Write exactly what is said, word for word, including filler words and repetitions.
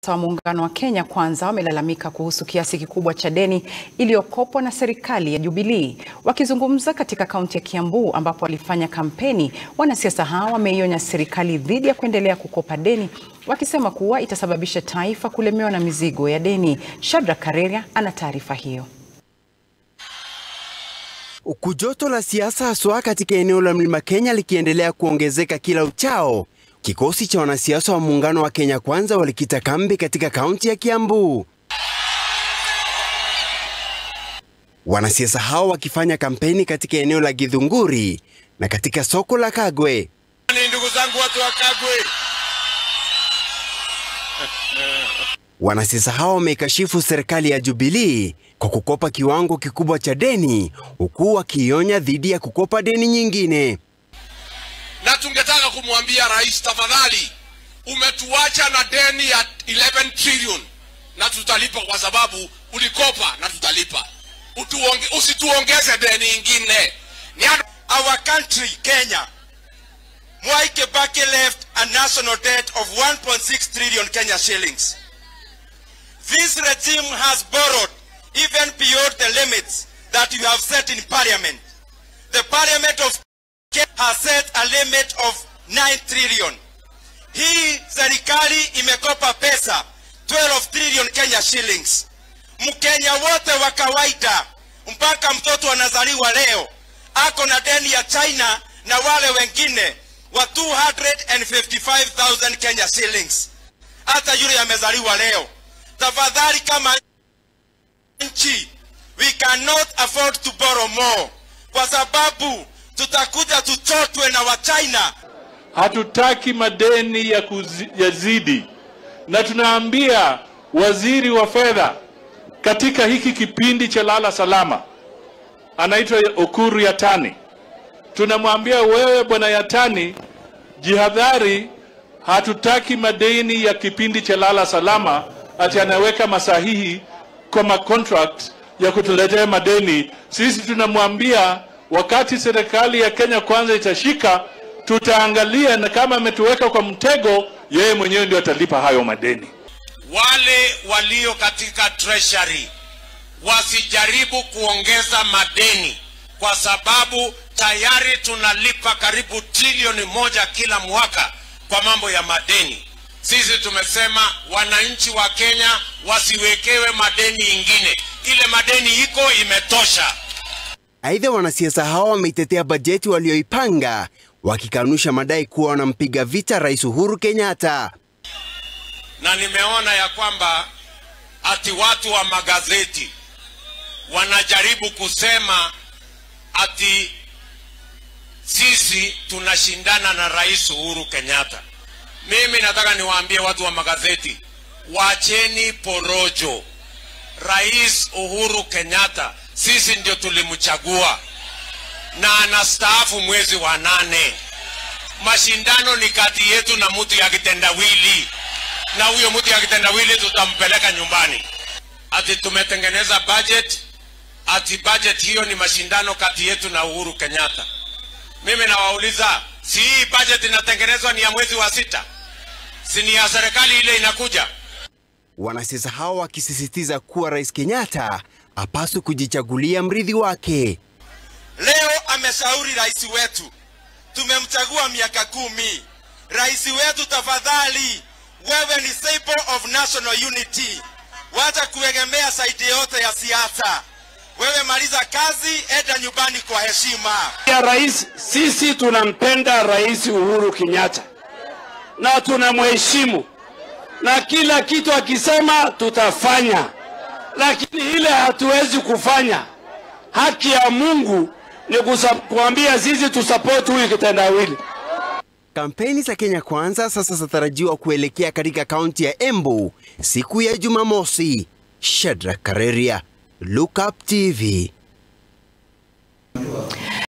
Wa muungano wa Kenya Kwanza wamelalamika kuhusu kiasi kikubwa cha deni iliyokopwa na serikali ya Jubelee. Wakizungumza katika kaunti ya Kiambu ambapo walifanya kampeni, wanasiasa hao wameionya serikali dhidi ya kuendelea kukopa deni, wakisema kuwa itasababisha taifa kulemewa na mizigo ya deni. Shadra Kareria ana taarifa hiyo. Ukujoto la siasa haswa katika eneo la Mlima Kenya likiendelea kuongezeka kila uchao, kikosi cha wanasiasa wa muungano wa Kenya Kwanza walikita kambi katika kaunti ya Kiambu. Wanasiasa hao wakifanya kampeni katika eneo la Githunguri na katika soko la Kagwe. Ni ndugu zangu watu wa Kagwe. Wanasiasa hao wamekashifu serikali ya Jubelee kwa kukopa kiwango kikubwa cha deni, huku wakionya dhidi ya kukopa deni nyingine. Na tungetaka kumwambia rais, tafadhali umetuacha na deni ya eleven trillion na tutalipa kwa sababu ulikopa na tutalipa. Utuonge, usituongeze deni ingine. Our country, Kenya, Mwai Kibaki left a national debt of one point six trillion Kenya shillings. This regime has borrowed even beyond the limits that you have set in parliament. The parliament of has set a limit of nine trillion. Hii serikali imekopa pesa twelve trillion Kenya shillings. Mkenya wote wa kawaida mpaka mtoto anazaliwa leo ako na deni ya China na wale wengine wa two hundred fifty-five thousand Kenya shillings. Hata yule amezaliwa leo. Tafadhali kama nchi, we cannot afford to borrow more kwa sababu tutakuja tuchotwe na wa China. Hatutaki madeni ya kuzidi, na tunaambia waziri wa fedha katika hiki kipindi cha lala salama, anaitwa Ukuru Yatani, tunamwambia wewe bwana Yatani, jihadhari, hatutaki madeni ya kipindi cha lala salama ati anaweka masahihi kwa contract ya kutuletea madeni. Sisi tunamwambia wakati serikali ya Kenya Kwanza itashika, tutaangalia, na kama ametuweka kwa mtego, yeye mwenyewe ndio atalipa hayo madeni. Wale walio katika treasury wasijaribu kuongeza madeni kwa sababu tayari tunalipa karibu trilioni moja kila mwaka kwa mambo ya madeni. Sisi tumesema wananchi wa Kenya wasiwekewe madeni ingine. Ile madeni iko imetosha. Aidha, wanasiasa hao wameitetea bajeti walioipanga, wakikanusha madai kuwa wanampiga vita Rais Uhuru Kenyatta. Na nimeona ya kwamba ati watu wa magazeti wanajaribu kusema ati sisi tunashindana na Rais Uhuru Kenyatta. Mimi nataka niwaambie watu wa magazeti, wacheni porojo. Rais Uhuru Kenyatta sisi ndio tulimchagua na anastaafu mwezi wa nane. Mashindano ni kati yetu na mtu ya kitendawili, na huyo mtu ya kitendawili tutampeleka nyumbani. Ati tumetengeneza budget, ati budget hiyo ni mashindano kati yetu na Uhuru Kenyatta. Mimi nawauliza, si hii budget inatengenezwa ni ya mwezi wa sita? Si ni ya serikali ile inakuja? Wanasiasa hao wakisisitiza kuwa Rais Kenyatta hapaswi kujichagulia mrithi wake. Leo ameshauri rais wetu, tumemchagua miaka kumi. Rais wetu, tafadhali, wewe ni symbol of national unity. Wacha kuegemea saidi yote ya siasa. Wewe maliza kazi, enda nyumbani kwa heshima. Ya rais, sisi tunampenda Rais Uhuru Kenyatta na tunamheshimu, na kila kitu akisema tutafanya, lakini ile hatuwezi kufanya. Haki ya Mungu ni kuambia sisi tusupport huyu kitendawili. Kampeni za Kenya Kwanza sasa zatarajiwa kuelekea katika kaunti ya Kiambu siku ya Jumamosi. Shadra Kareria, Look Up T V.